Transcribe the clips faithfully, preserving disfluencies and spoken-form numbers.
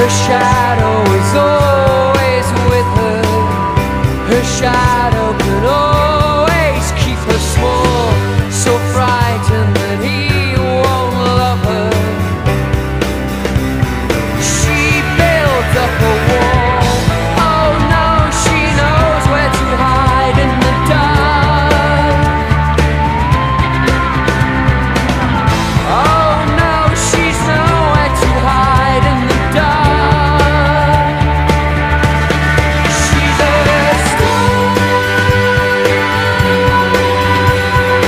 Her shadow is always with her. Her shadow can always keep her small, so frightened that he won't love her. She builds up a wall. Oh no, she knows where to hide in the dark. Oh no, she's nowhere to hide in the dark. She's a star.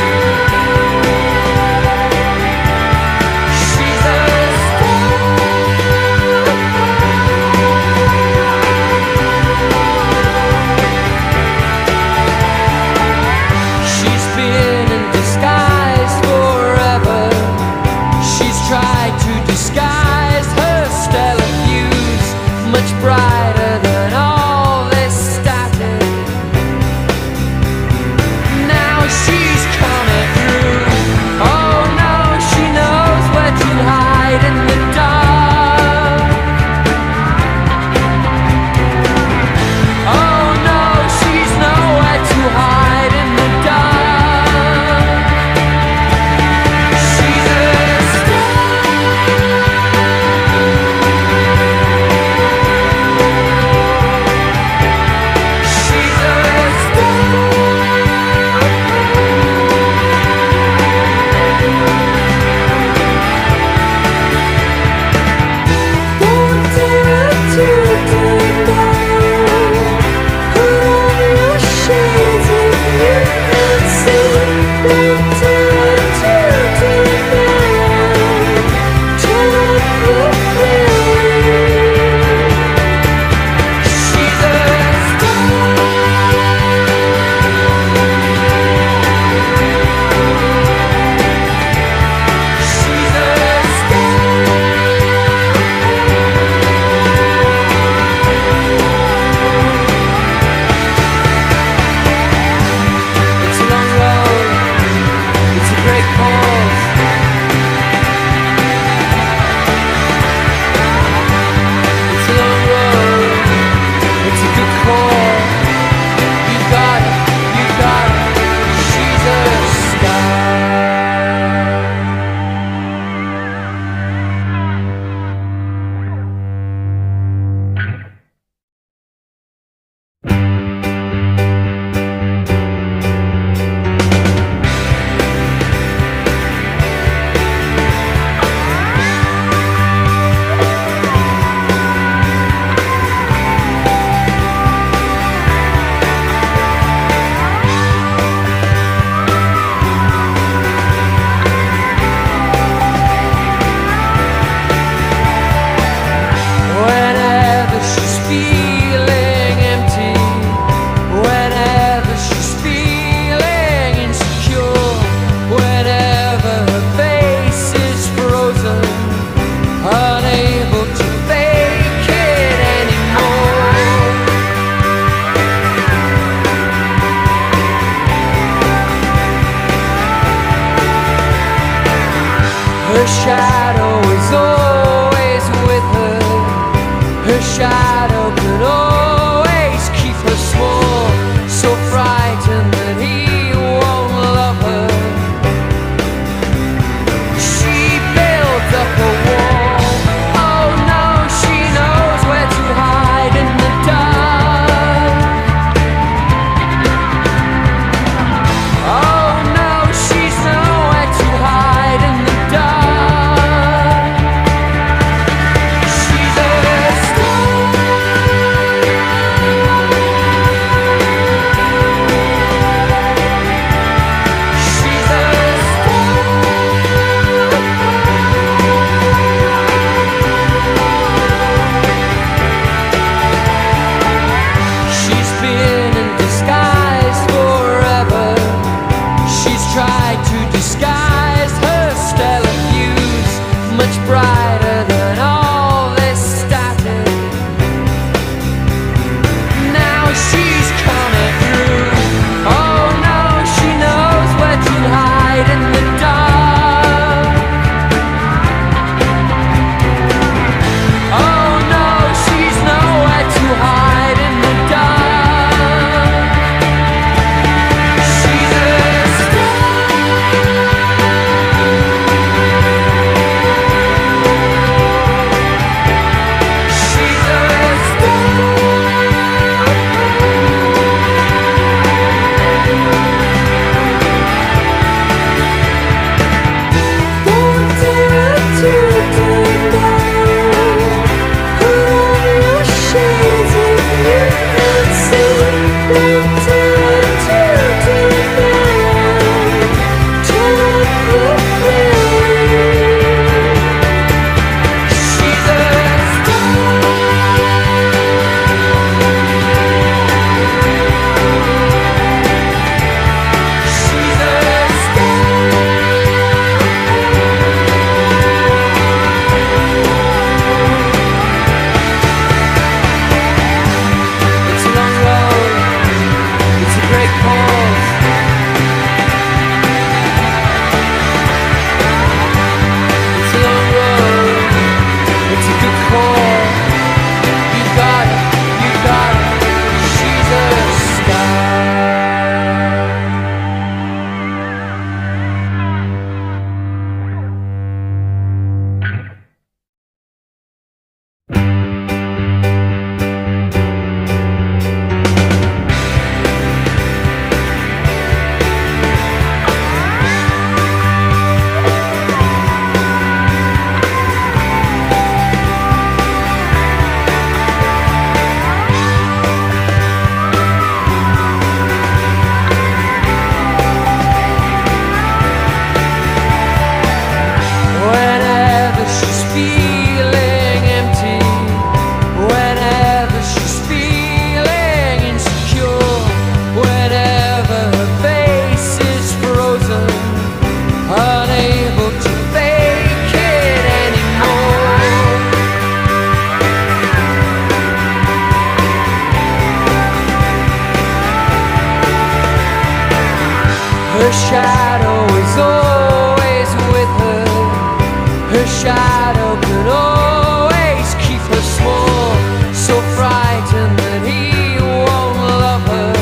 shadow could always keep her small, so frightened that he won't love her.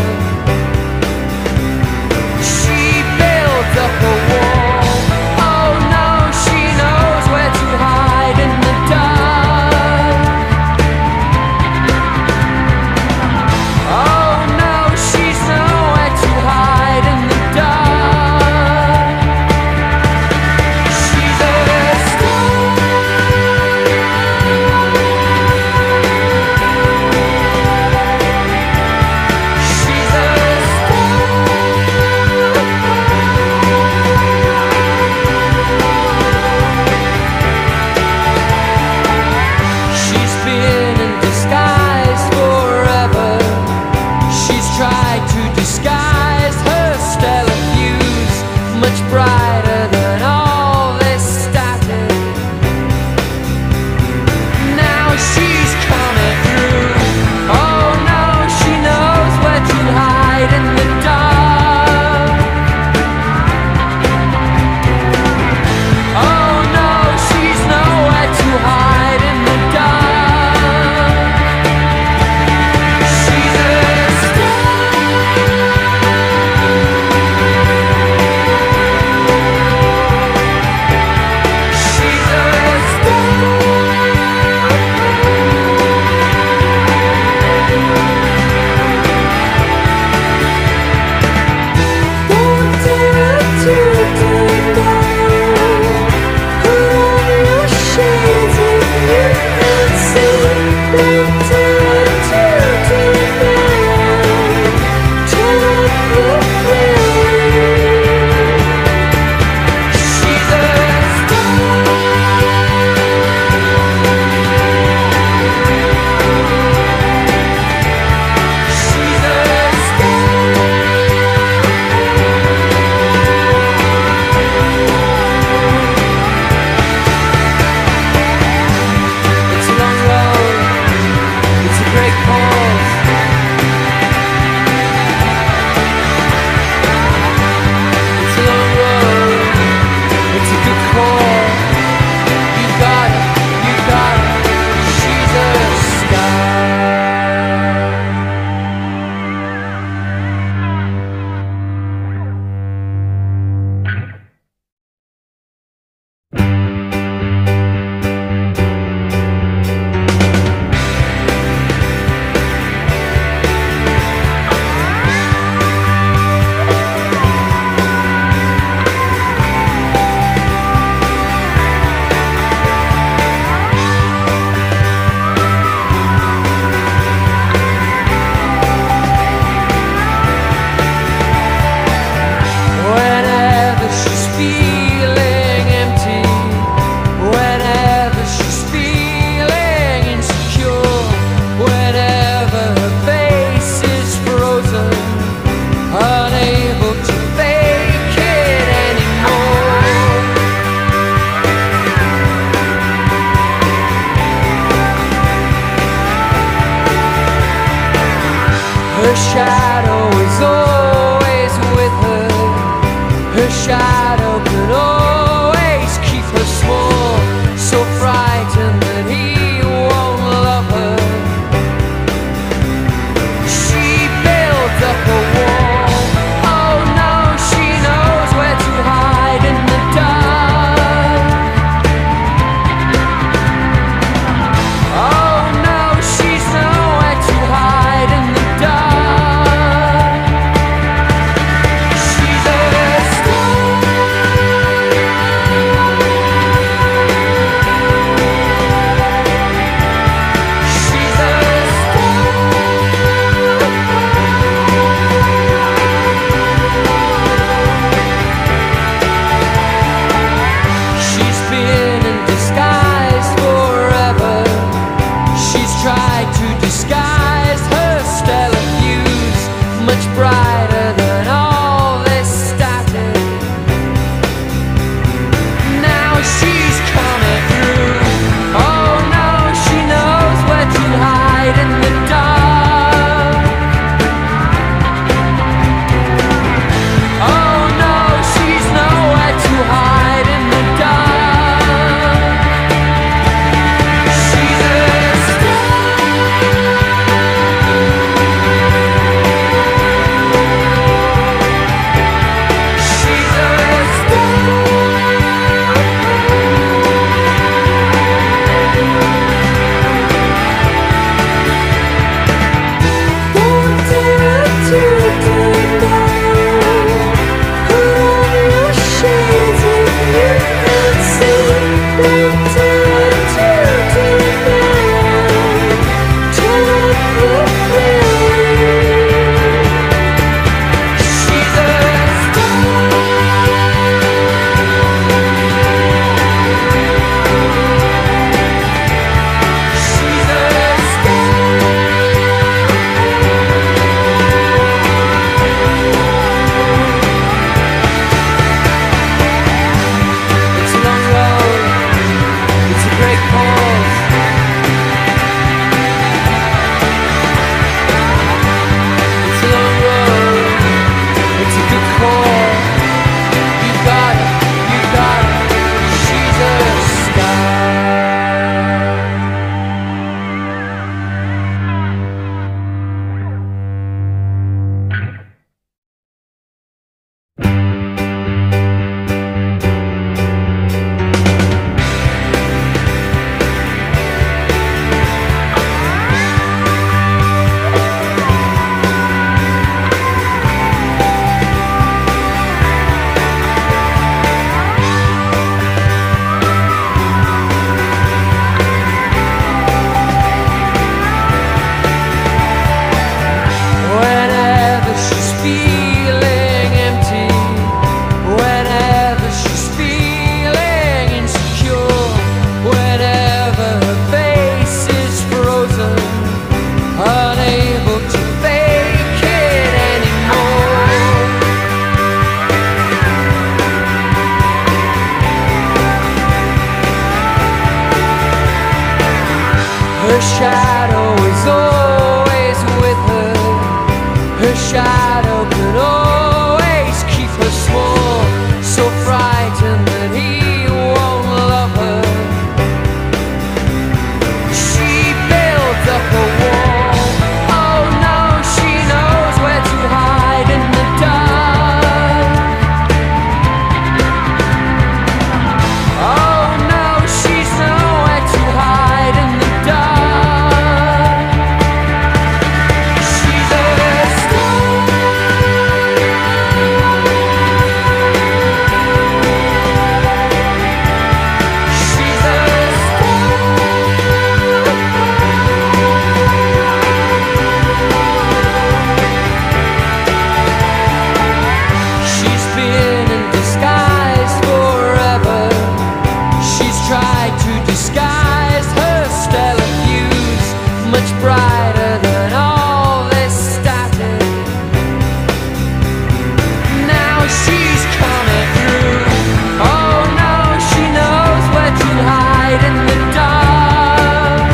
She built up a wall. Oh no, she knows where to hide in the dark. Oh no, she's nowhere to hide in the dark. She's a star. She's a She's been in disguise forever. She's tried to disguise her stellar views, much brighter than all this static. Now she's coming through. Oh no, she knows where to hide in the dark. Oh no, she's nowhere to hide in the dark. She's a star. She's a It's a long road, it's a great cause. It's a long road, it's a good cause. You got it, you got it, she's a star. Whenever she's feeling empty, whenever she's feeling insecure, whenever her face is frozen, unable to fake it anymore. Her shadow is always with her. Her shadow could always keep her small, so frightened that he won't love her. She built up a wall. Oh no, she knows where to hide in the dark. Oh no, she's nowhere to hide in the dark. Her shadow is always with her. Her shadow can always keep her small, so frightened that he won't love her. She built up a wall. Oh no, she knows where to hide in the dark. Oh no, she's nowhere to hide in the dark. She's a star. She's a She's been in disguise forever. She's tried to disguise her stellar views, much brighter than all this static. Now she's coming through. Oh no, she knows where to hide in the dark.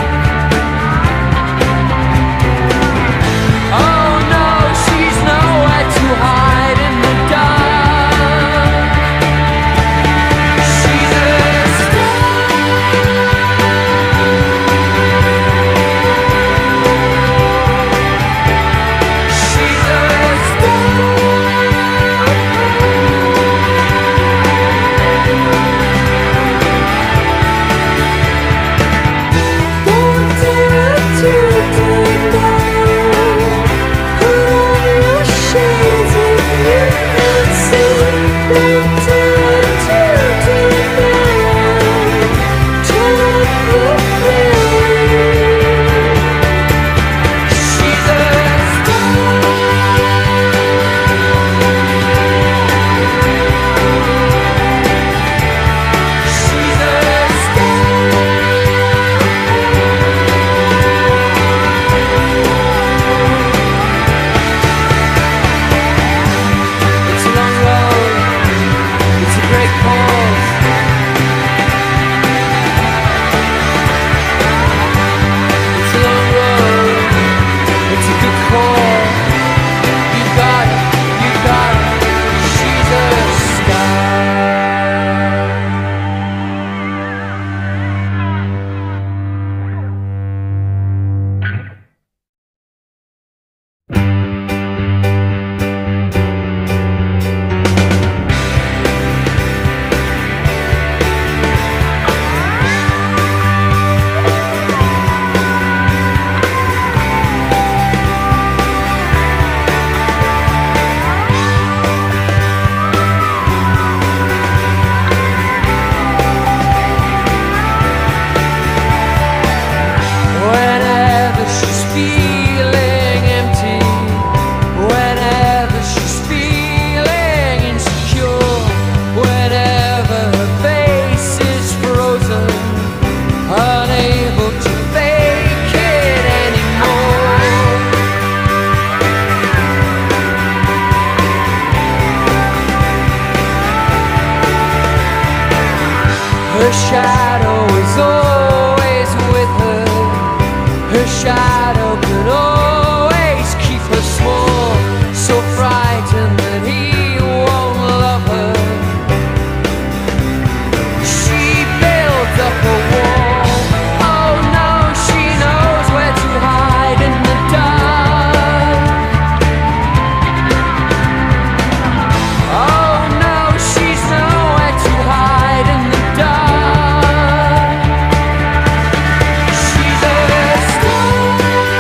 Oh no, she's nowhere to hide in the dark. She's a star. She's a star. Don't dare to deny your shades if you can see. Don't dare to deny. Turn up the flame. She's a star. She's a star. It's a long road, it's a great cause. It's a long road, it's a good call. You got it, you got it. She's a star. Whenever she's feeling empty, whenever she's feeling insecure, whenever her face is frozen, unable to fake it anymore. Her shadow is always with her. Her shadow can always keep her small, so frightened that he won't love her. She built up a wall. Oh no, she knows where to hide in the dark. Oh no, she's nowhere to hide in the dark. She's a star.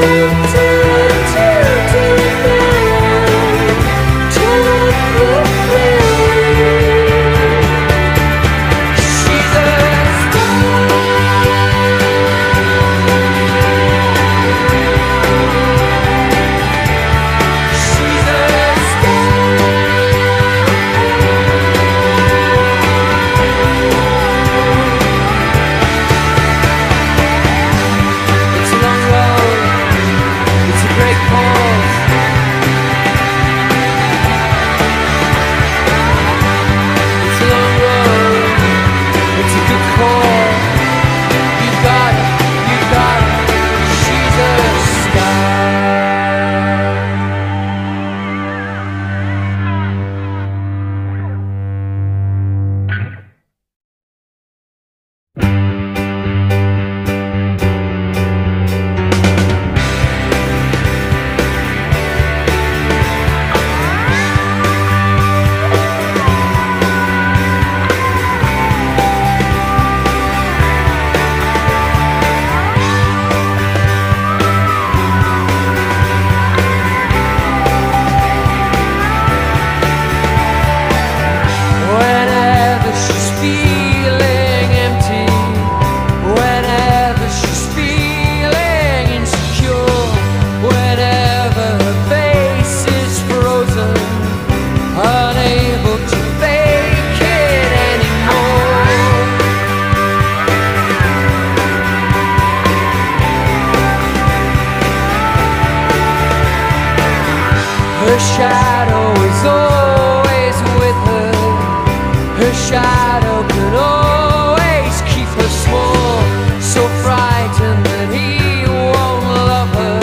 Her shadow is always with her. Her shadow can always keep her small, so frightened that he won't love her.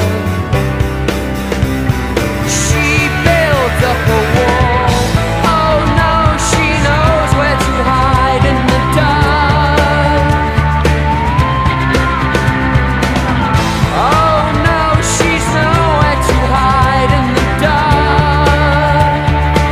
She builds up a wall. Oh no, she knows where to hide in the dark. Oh no, she's nowhere to hide in the dark.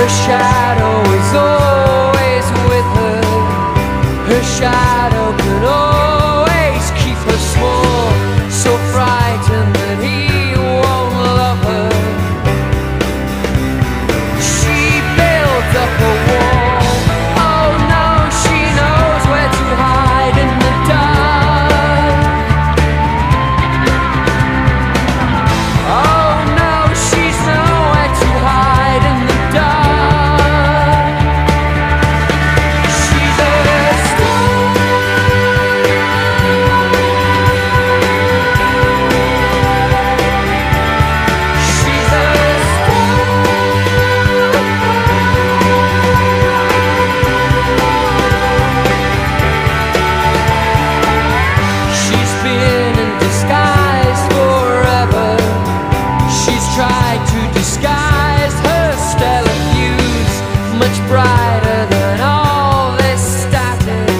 Her shadow is always with her. Her shadow can always keep her small, so frightened that he won't love her. She built up a wall. Oh no, she knows where to hide in the dark. Oh no, she's nowhere to hide in the dark. She's a star. She's a star. She's been in disguise forever. She's tried to disguise her stellar views, much brighter than all this static.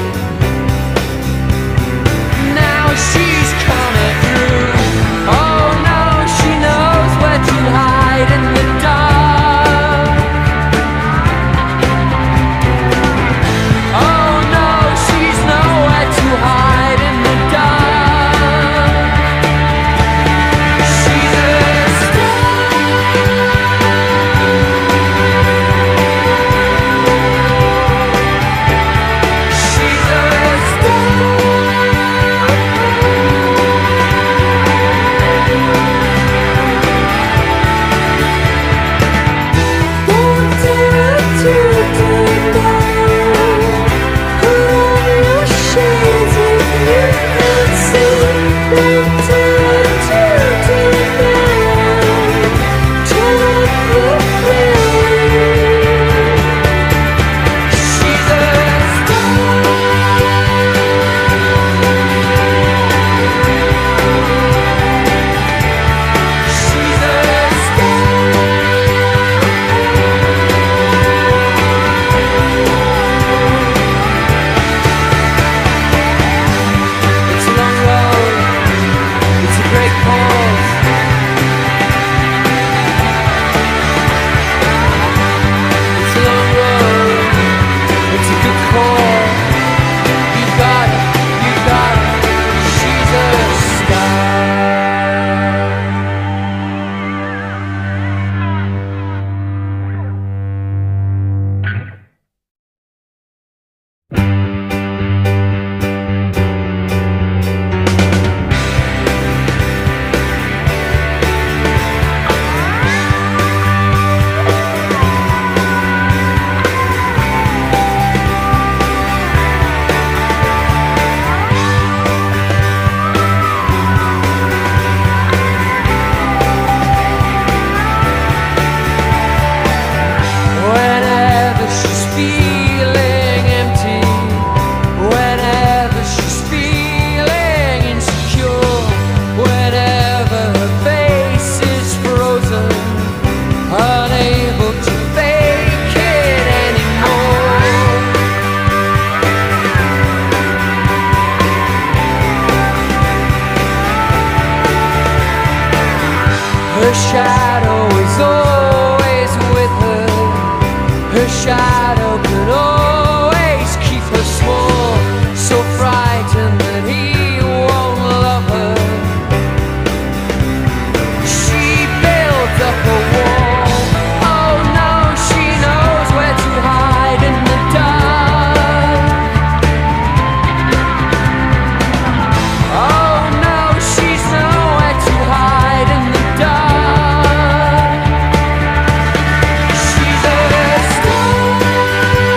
Now she's coming through. Oh no, she knows where to hide in the dark. Oh no, she's nowhere to hide in the dark. She's a star. She's a star. Don't dare to deny. Put on your shades if you can see. Don't dare to deny. Turn up the flame. She's a star. She's a star. It's a long road, it's a great cause. It's a long road, it's a good call. You got it, you got it, she's a star. Whenever she's feeling empty, whenever she's feeling insecure, whenever her face is frozen, unable to fake it anymore. Her shadow is always with her. Her shadow can always keep her small, so frightened that he won't love her. She built up a wall. Oh no, she knows where to hide in the dark. Oh no, she's nowhere to hide in the dark. She's a star.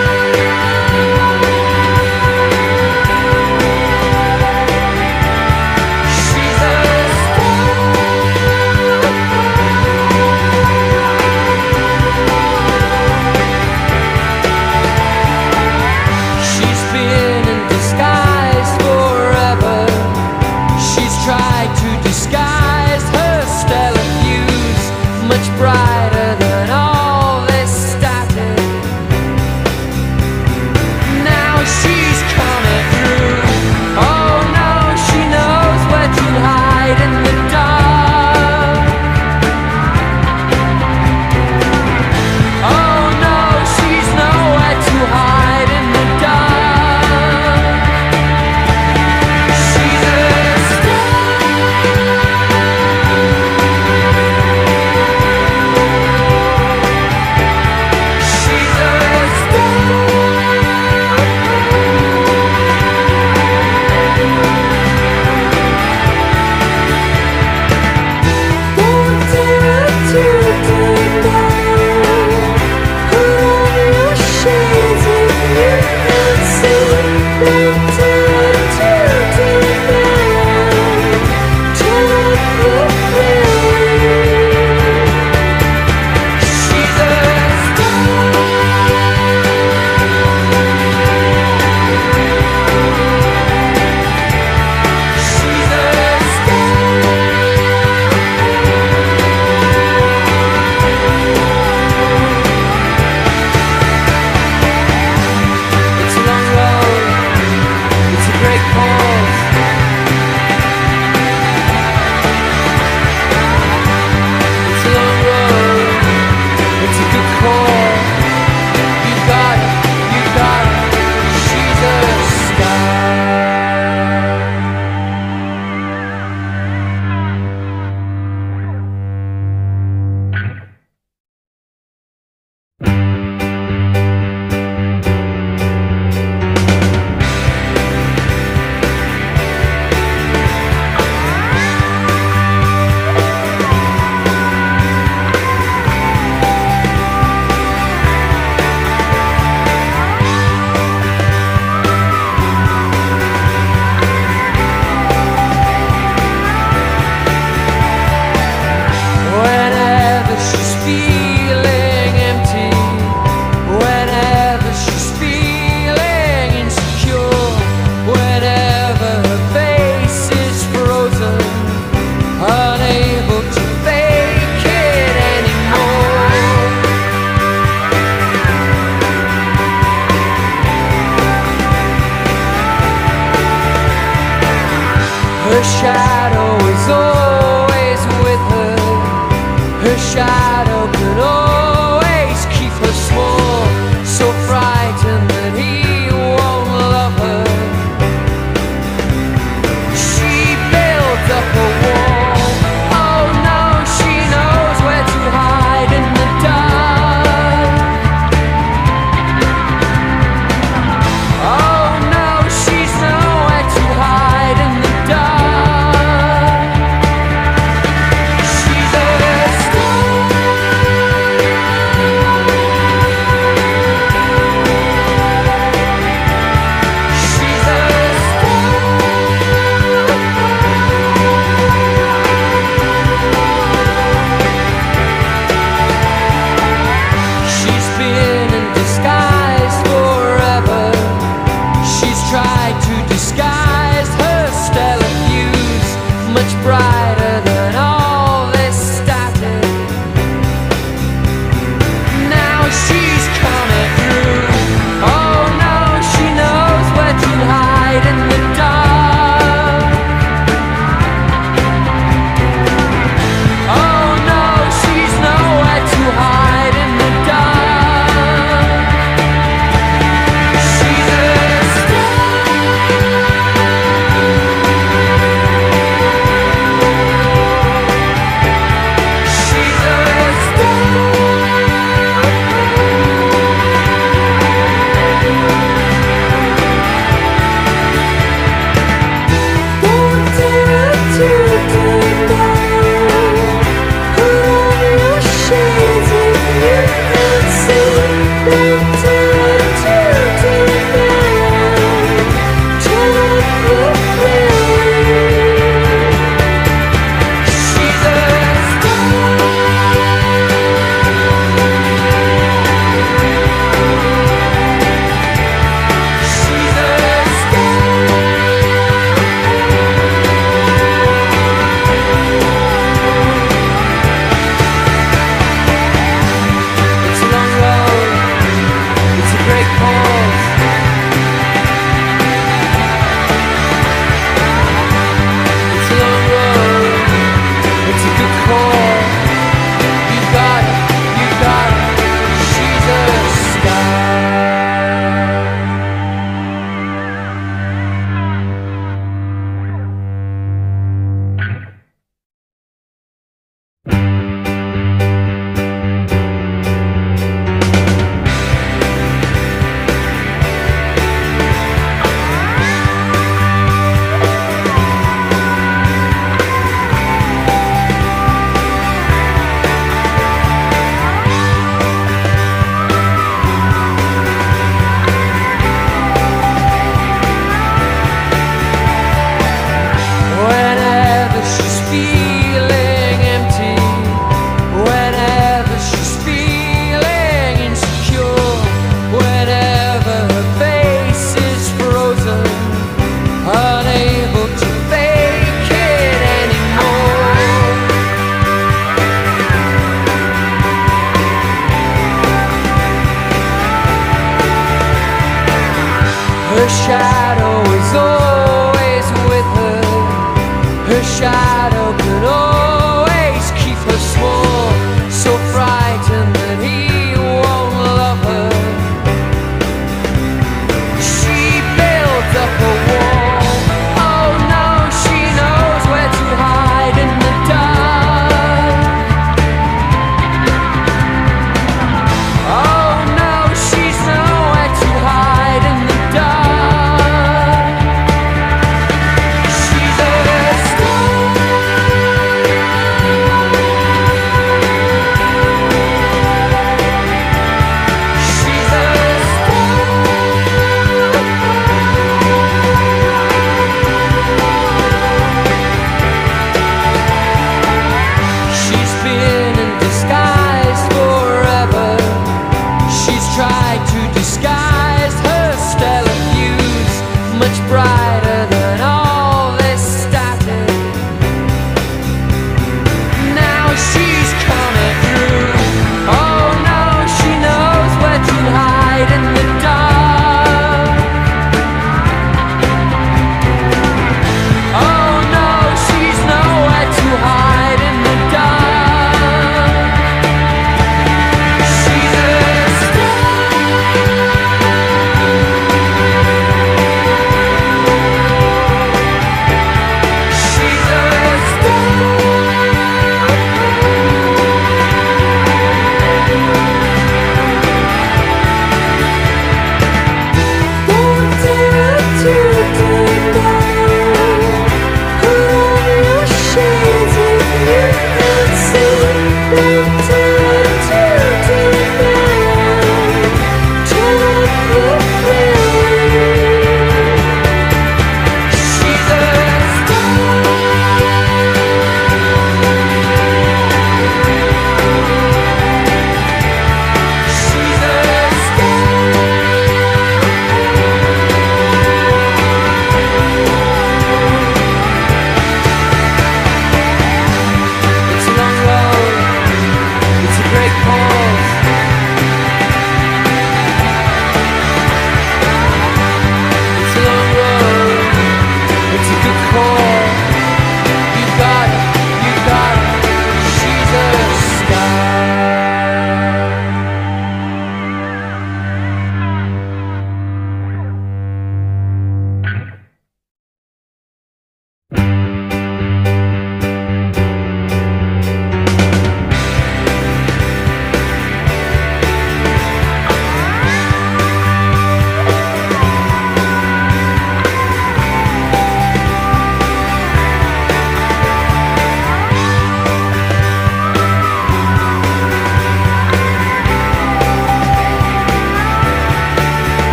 shadow could always keep her small, so frightened that he won't love her. She built up a wall. Oh no, she knows where to hide in the dark. Oh no, she's nowhere to hide in the dark. She's a star. She's a star. She's been in disguise forever. She's tried to disguise her stellar views, much brighter than all this static. Now she's coming through. Oh no, she knows where to hide in the dark. Oh no, she's nowhere to hide in the dark. She's a star. She's a star. Don't dare to deny. Put on your shades if you can see. Don't dare to deny. Turn up the flame. She's a star. She's a star. It's a long road, it's a great cause. It's a long road, it's a good call. You got it, you got it. She's a star. Whenever she's feeling empty, whenever she's feeling insecure, whenever her face is frozen, unable to fake it anymore. Her shadow is always with her. Her shadow could always keep her small, so frightened that he won't love her. She built up a wall. Oh no, she knows where to hide in the dark. Oh no, she's nowhere to hide in the dark.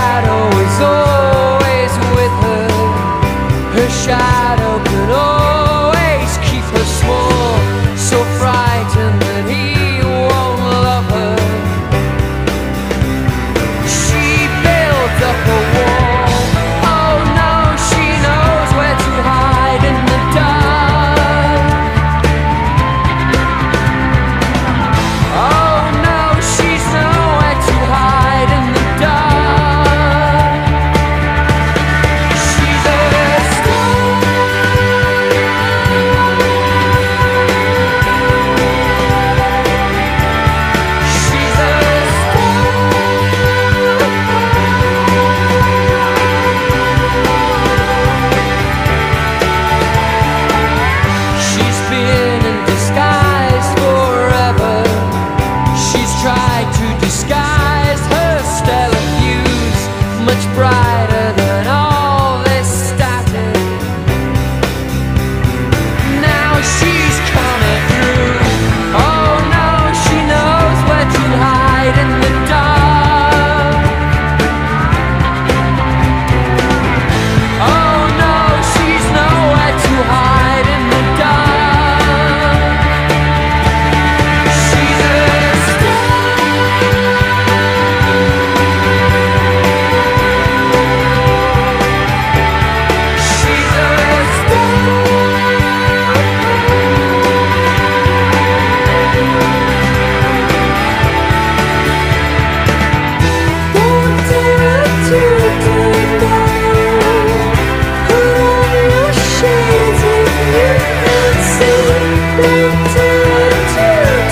shadow is always with her. Her shadow can always keep her small, so frightened that he won't love her. She built up a wall. Oh no, she knows where to hide in the dark. Oh no, she's nowhere to hide in the dark. She's a star. She's a star. She's been in disguise forever. She's tried to disguise her stellar views, much brighter than all this static. Now she's coming through. Oh no, she knows where to hide in the dark. Oh no, she's nowhere to hide in the dark. She's a star. She's a star. Don't dare to deny. Put on your shades if you can see. Don't dare to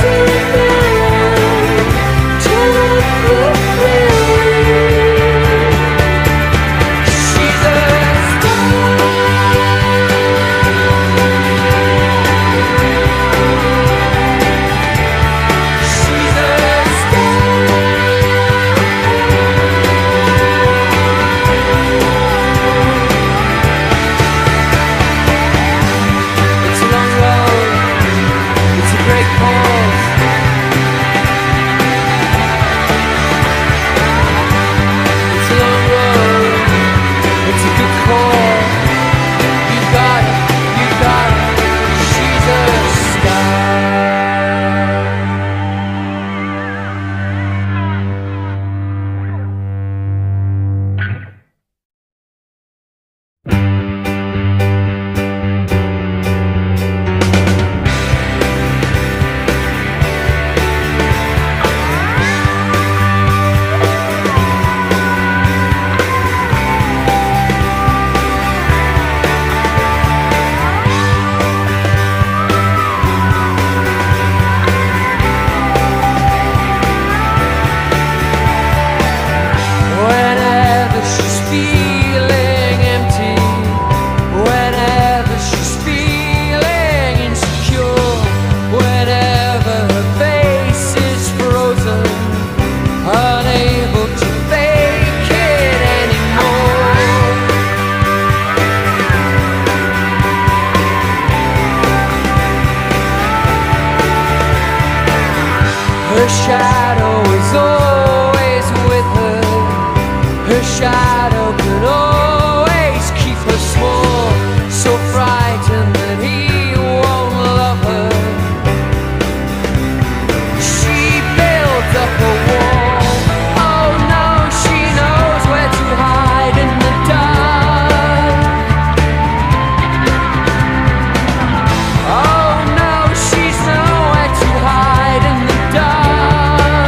deny. Turn up the flame. She's a star. She's a star. It's a long road, it's a great cause. It's a long road, it's a good call. You got it, you got it, she's a star. Whenever she's feeling empty, whenever she's feeling insecure, whenever her face is frozen, unable to fake it anymore. Her shadow is always with her. Her shadow can always keep her small, so frightened that he won't love her. She built up a wall. Oh no, she knows where to hide in the dark. Oh no, she's nowhere to hide in the dark.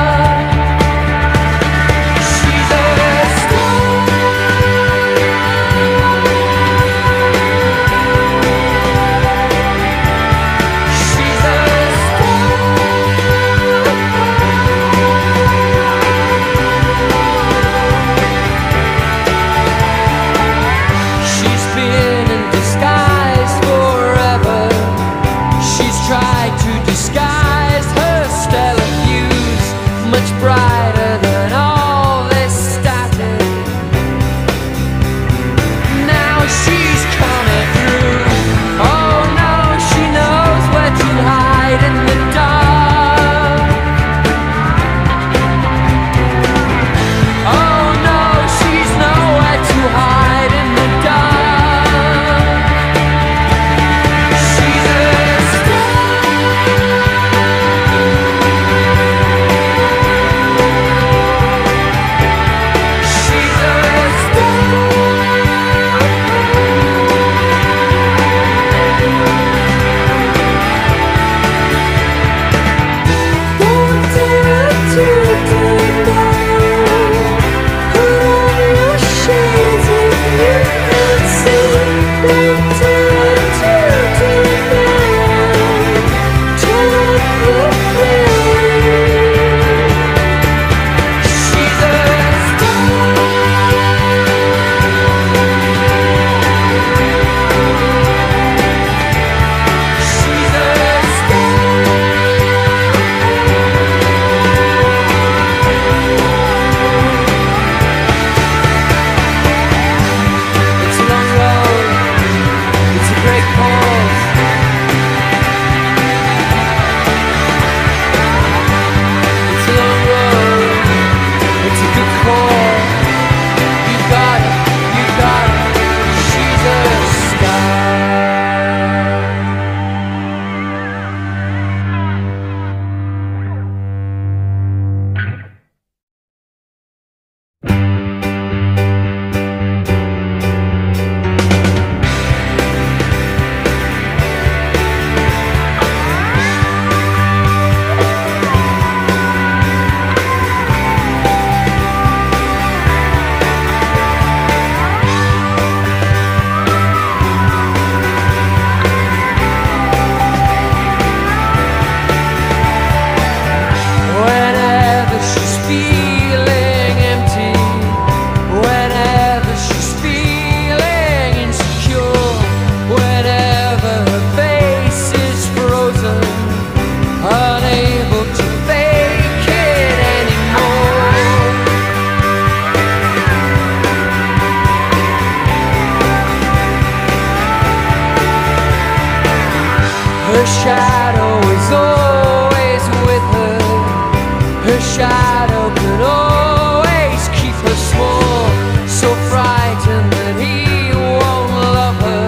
Her shadow is always with her. Her shadow can always keep her small, so frightened that he won't love her.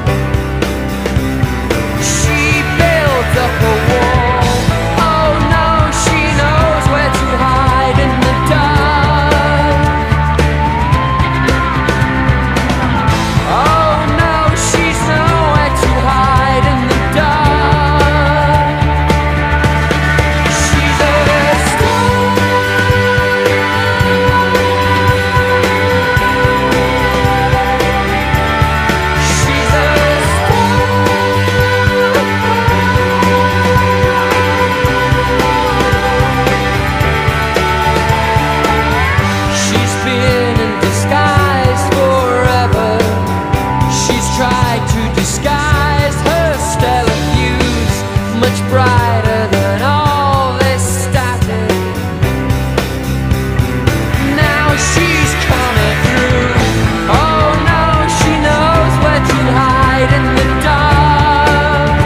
She built up a wall. Oh no, she knows where to hide in the dark. Oh no, she's nowhere to hide in the dark. She's a star. She's a star. She's been in disguise forever. She's tried to disguise her stellar views, much brighter than all this static. Now she's coming through. Oh no, she knows where to hide in the dark.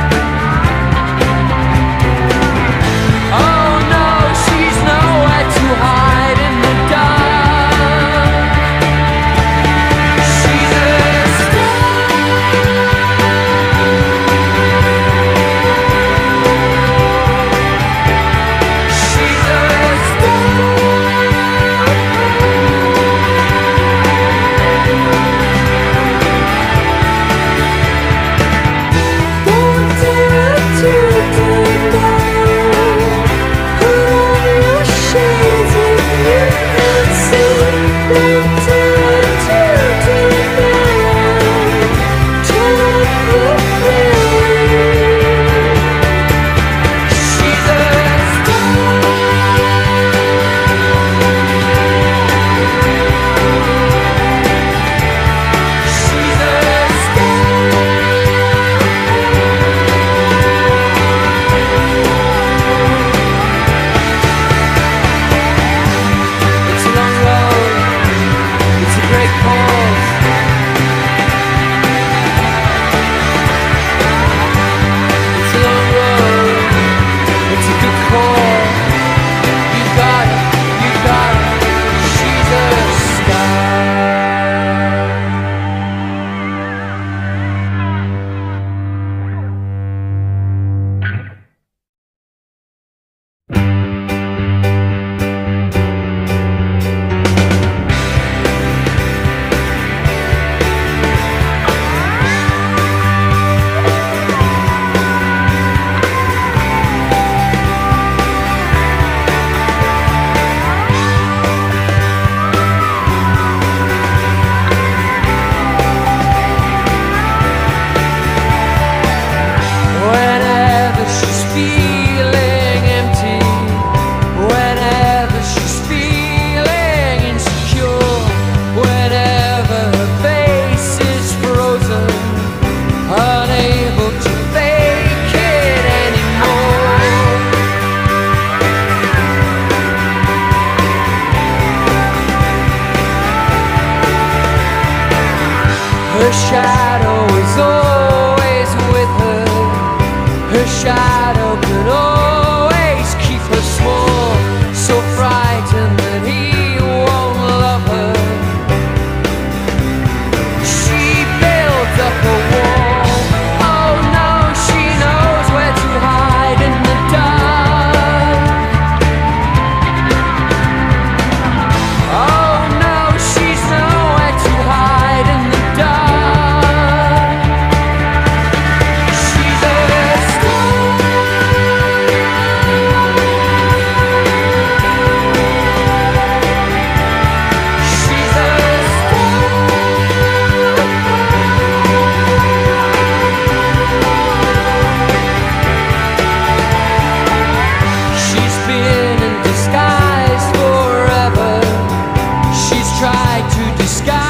Oh no, she's nowhere to hide in the dark. She's a star. She's a star. Don't dare to deny. Put on your shades if you can see. Don't dare to deny. Turn up the flame. She's a star. She's a star. It's a long road, it's a great cause. It's a long road, it's a good call. You got it, you got it, she's a star. Whenever she's feeling empty, whenever she's feeling insecure, whenever her face is frozen, unable to fake it anymore. Her shadow is always with her. Her shadow can always keep her small, so frightened that he won't love her. She built up a wall. Oh no, she knows where to hide in the dark. Oh no, she's nowhere to hide in the dark. She's a star. She's a star. She's been in disguise forever. She's tried to disguise